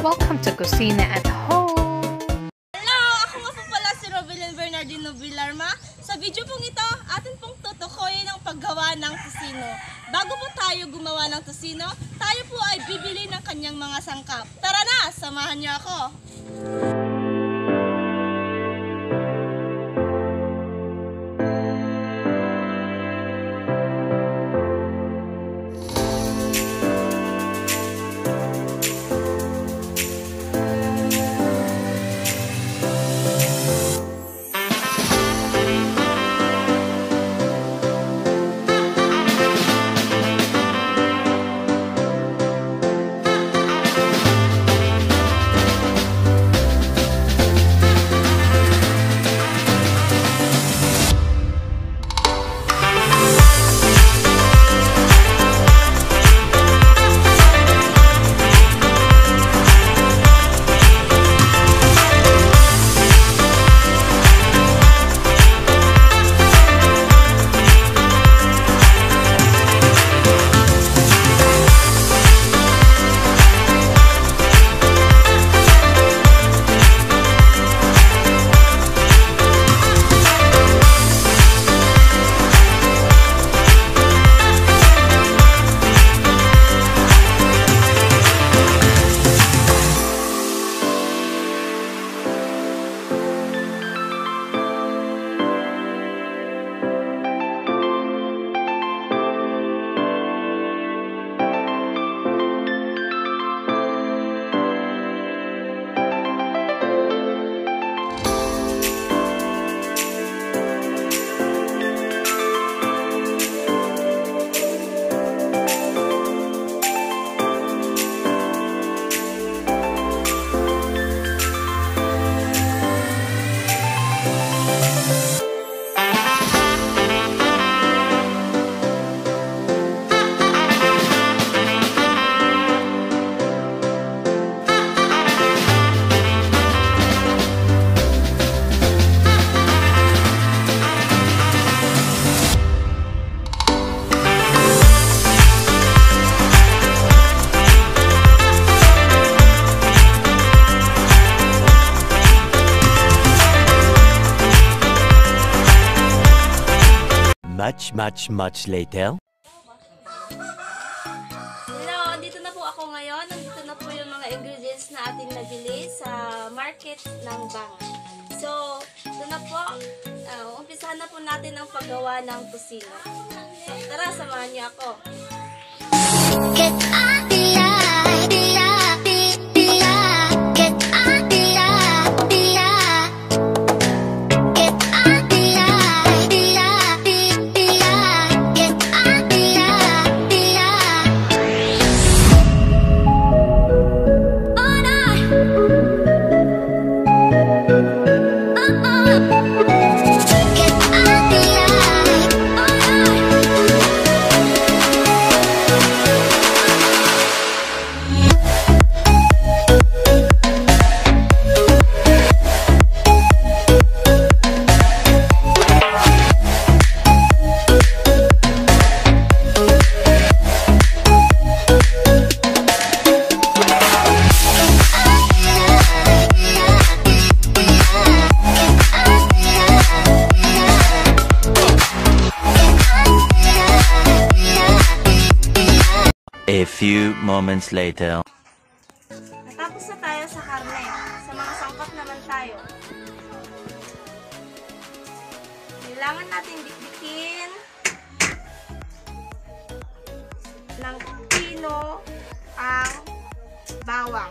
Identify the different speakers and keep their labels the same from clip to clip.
Speaker 1: Welcome to Kusina at Home!
Speaker 2: Hello! Ako nga po pala si Rovelyn Bernardino Villarma. Sa video pong ito, atin pong tutukoyin ang paggawa ng tocino. Bago po tayo gumawa ng tocino, tayo po ay bibili ng kanyang mga sangkap. Tara na! Samahan niyo ako!
Speaker 3: Much later.
Speaker 2: Hello, andito na po ako ngayon. Nandito na po yung mga ingredients na ating nabili sa market ng Bangan. So, ito na po. Umpisahan na po natin ang paggawa ng tocino. So, tara, samahan niyo ako.
Speaker 3: A few moments later.
Speaker 2: Natapos na tayo sa karne. Sa mga sangkap naman tayo. Kailangan natin dikdikin ng pino ang bawang.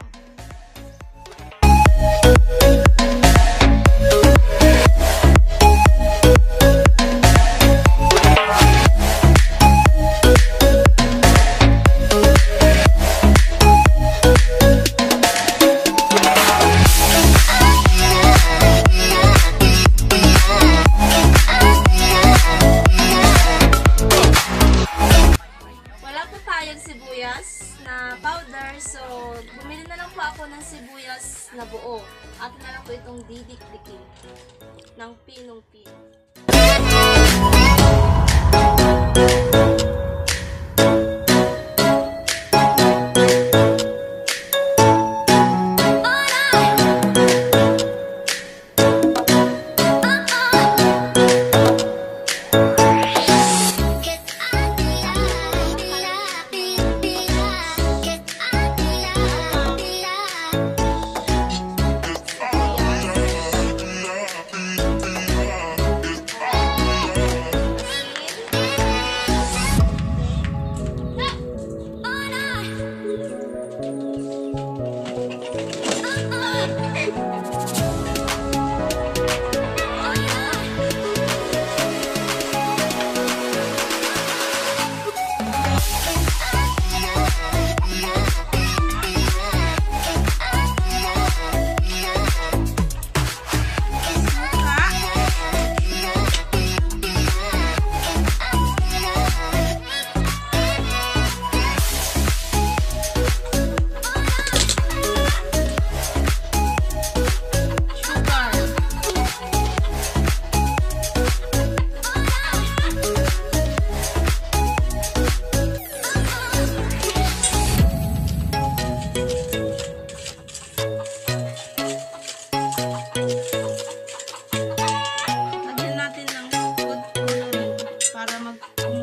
Speaker 2: Sibuyas na powder, so bumili na lang po ako ng sibuyas na buo. Atin na lang po itong didikdikin ng pinong-pino.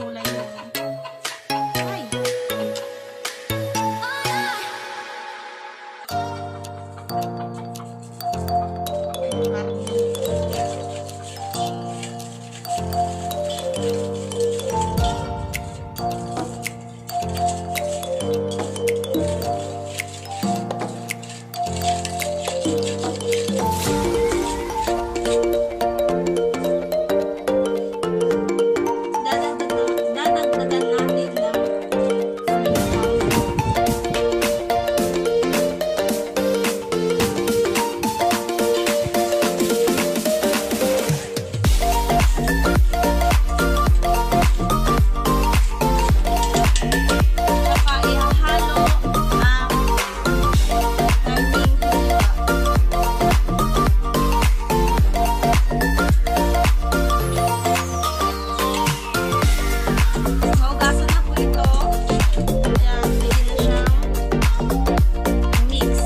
Speaker 2: kulay ng ay. Dadagdagan natin ng saka ihahalo ang karning haliwa. Maugasan na po ito. Kaya pwede na siyang mix.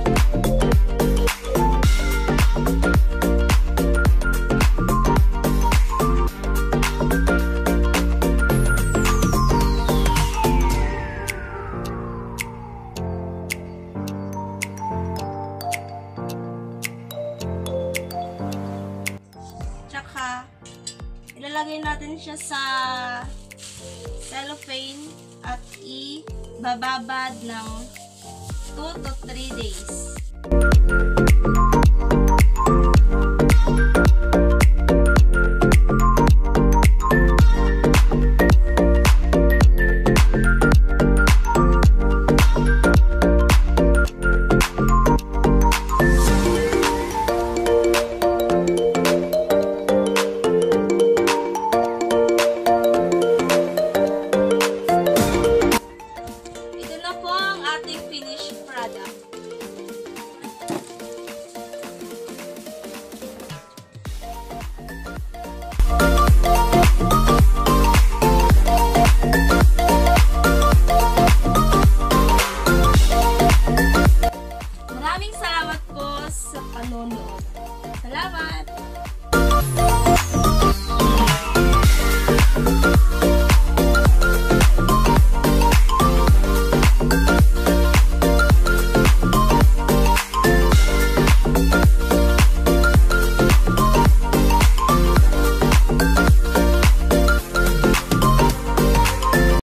Speaker 2: Tsaka ilalagay natin siya sa cellophane at ibababad ng 2 to 3 days. Ito na po ang ating finished product. Maraming salamat po sa panonood. Salamat!